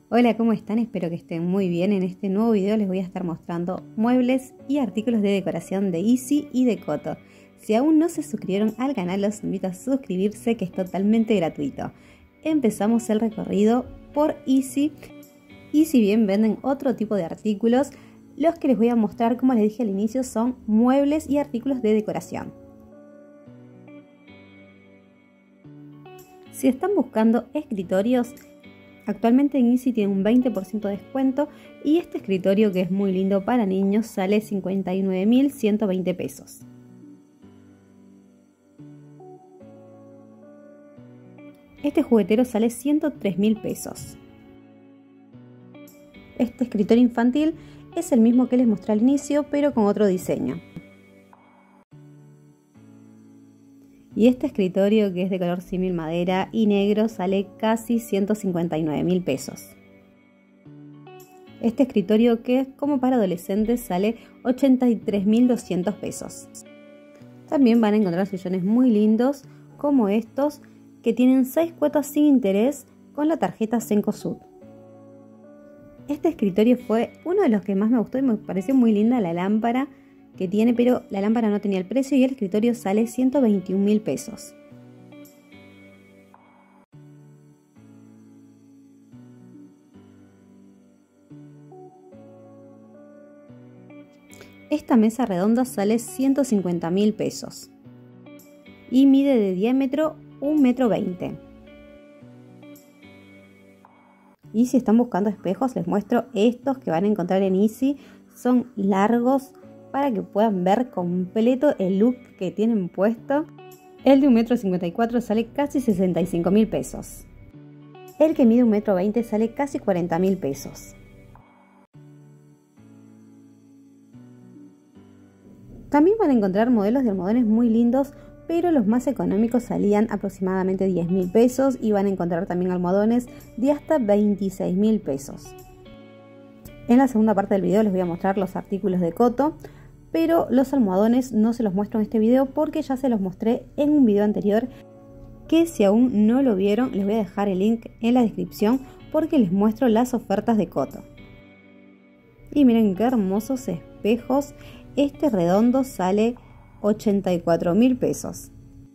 Hola, ¿cómo están? Espero que estén muy bien. En este nuevo video les voy a estar mostrando muebles y artículos de decoración de Easy y de Coto. Si aún no se suscribieron al canal, los invito a suscribirse, que es totalmente gratuito. Empezamos el recorrido por Easy. Y si bien venden otro tipo de artículos, los que les voy a mostrar, como les dije al inicio, son muebles y artículos de decoración. Si están buscando escritorios, actualmente en Easy tiene un 20% de descuento y este escritorio, que es muy lindo para niños, sale 59.120 pesos. Este juguetero sale 103.000 pesos. Este escritorio infantil es el mismo que les mostré al inicio, pero con otro diseño. Y este escritorio, que es de color símil madera y negro, sale casi 159.000 pesos. Este escritorio, que es como para adolescentes, sale 83.200 pesos. También van a encontrar sillones muy lindos como estos, que tienen 6 cuotas sin interés con la tarjeta Cencosud. Este escritorio fue uno de los que más me gustó y me pareció muy linda la lámpara que tiene, pero la lámpara no tenía el precio y el escritorio sale 121.000 pesos. Esta mesa redonda sale 150.000 pesos y mide de diámetro 1,20 m. Y si están buscando espejos, les muestro estos que van a encontrar en Easy. Son largos para que puedan ver completo el look que tienen puesto. El de 1,54 m sale casi 65.000 pesos. El que mide 1,20 m sale casi 40.000 pesos. También van a encontrar modelos de almohadones muy lindos, pero los más económicos salían aproximadamente 10.000 pesos y van a encontrar también almohadones de hasta 26.000 pesos. En la segunda parte del video les voy a mostrar los artículos de Coto, pero los almohadones no se los muestro en este video porque ya se los mostré en un video anterior, que si aún no lo vieron les voy a dejar el link en la descripción porque les muestro las ofertas de Coto. Y miren qué hermosos espejos. Este redondo sale 84.000 pesos.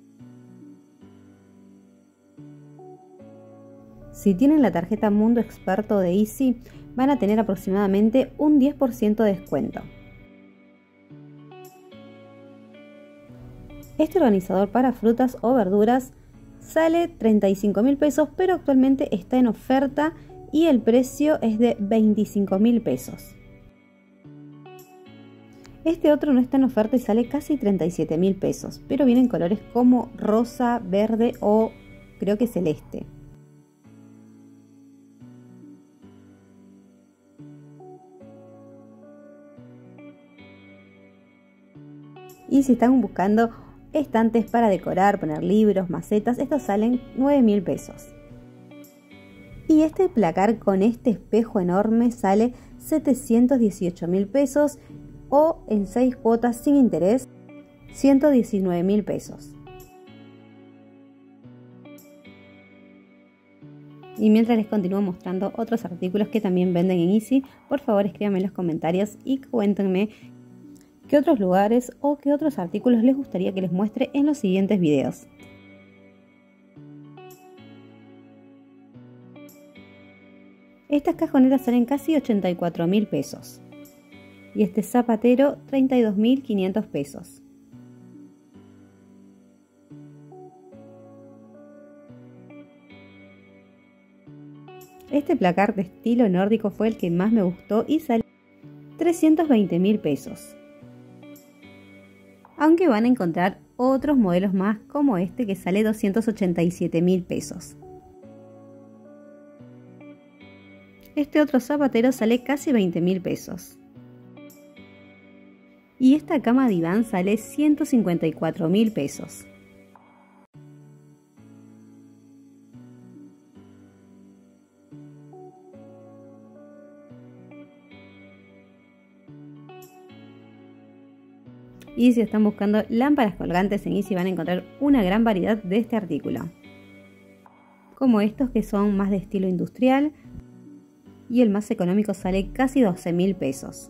Si tienen la tarjeta Mundo Experto de Easy, van a tener aproximadamente un 10% de descuento. Este organizador para frutas o verduras sale 35.000 pesos, pero actualmente está en oferta y el precio es de 25.000 pesos. Este otro no está en oferta y sale casi 37.000 pesos, pero viene en colores como rosa, verde o creo que celeste. Y si están buscando estantes para decorar, poner libros, macetas, estos salen 9.000 pesos. Y este placar con este espejo enorme sale 718.000 pesos o en 6 cuotas sin interés 119.000 pesos. Y mientras les continúo mostrando otros artículos que también venden en Easy, por favor escríbanme en los comentarios y cuéntenme qué otros lugares o qué otros artículos les gustaría que les muestre en los siguientes videos. Estas cajoneras salen casi 84.000 pesos. Y este zapatero 32.500 pesos. Este placar de estilo nórdico fue el que más me gustó y sale 320.000 pesos. Aunque van a encontrar otros modelos más como este, que sale 287.000 pesos. Este otro zapatero sale casi 20.000 pesos. Y esta cama diván sale 154.000 pesos. Y si están buscando lámparas colgantes en Easy, van a encontrar una gran variedad de este artículo, como estos que son más de estilo industrial, y el más económico sale casi 12.000 pesos.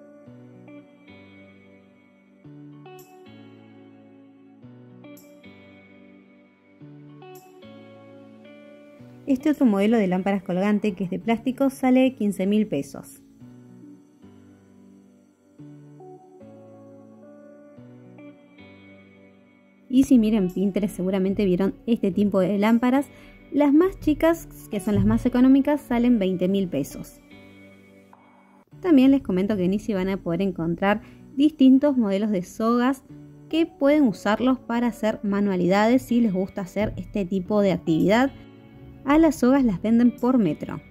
Este otro modelo de lámparas colgante, que es de plástico, sale 15.000 pesos. Y si miran Pinterest seguramente vieron este tipo de lámparas. Las más chicas, que son las más económicas, salen 20.000 pesos. También les comento que en Easy van a poder encontrar distintos modelos de sogas que pueden usarlos para hacer manualidades si les gusta hacer este tipo de actividad. A las sogas las venden por metro.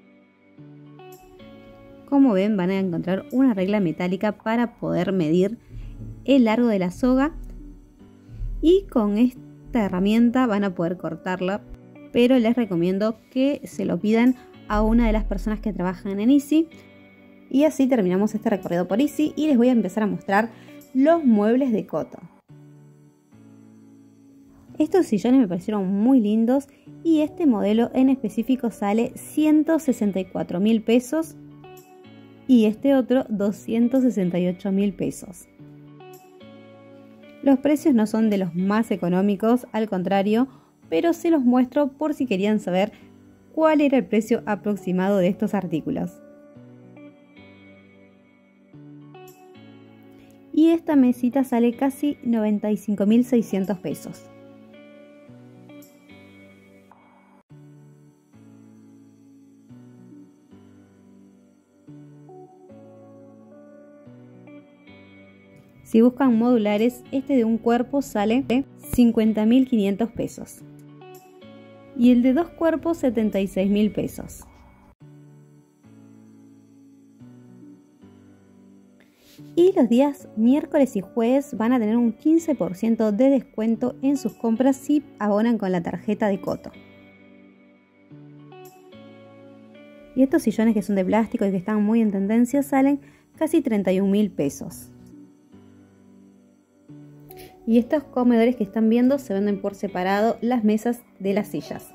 Como ven, van a encontrar una regla metálica para poder medir el largo de la soga. Y con esta herramienta van a poder cortarla, pero les recomiendo que se lo pidan a una de las personas que trabajan en Easy. Y así terminamos este recorrido por Easy y les voy a empezar a mostrar los muebles de Coto. Estos sillones me parecieron muy lindos y este modelo en específico sale 164.000 pesos y este otro 268.000 pesos. Los precios no son de los más económicos, al contrario, pero se los muestro por si querían saber cuál era el precio aproximado de estos artículos. Y esta mesita sale casi 95.600 pesos. Si buscan modulares, este de un cuerpo sale 50.500 pesos y el de dos cuerpos 76.000 pesos. Y los días miércoles y jueves van a tener un 15% de descuento en sus compras si abonan con la tarjeta de Coto. Y estos sillones que son de plástico y que están muy en tendencia salen casi 31.000 pesos. Y estos comedores que están viendo se venden por separado las mesas de las sillas.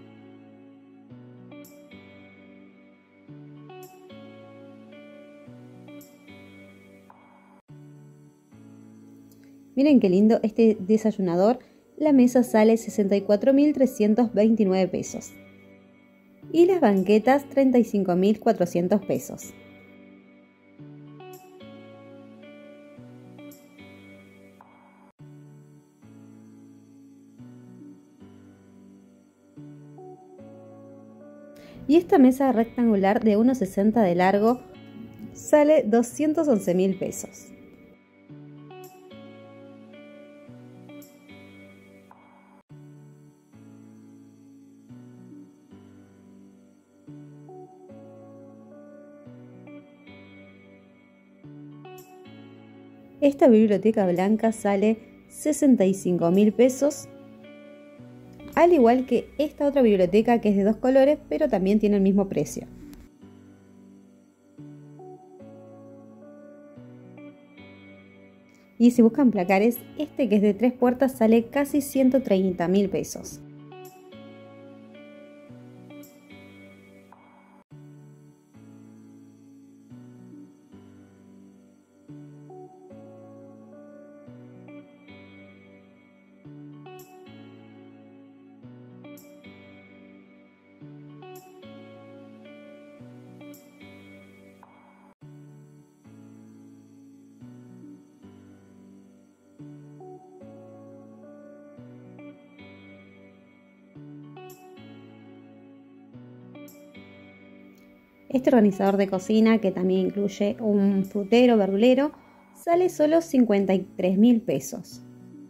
Miren qué lindo este desayunador. La mesa sale 64.329 pesos. Y las banquetas 35.400 pesos. Y esta mesa rectangular de 1,60 de largo sale 211.000 pesos. Esta biblioteca blanca sale 65.000 pesos. Al igual que esta otra biblioteca que es de dos colores, pero también tiene el mismo precio. Y si buscan placares, este que es de 3 puertas sale casi 130.000 pesos. Este organizador de cocina, que también incluye un frutero, verdulero, sale solo 53.000 pesos.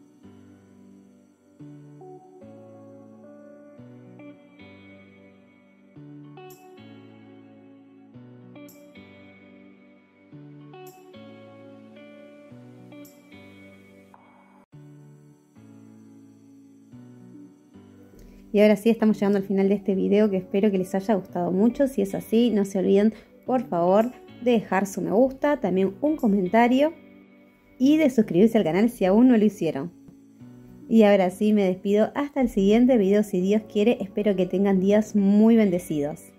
Y ahora sí, estamos llegando al final de este video, que espero que les haya gustado mucho. Si es así, no se olviden, por favor, de dejar su me gusta, también un comentario y de suscribirse al canal si aún no lo hicieron. Y ahora sí, me despido hasta el siguiente video, si Dios quiere. Espero que tengan días muy bendecidos.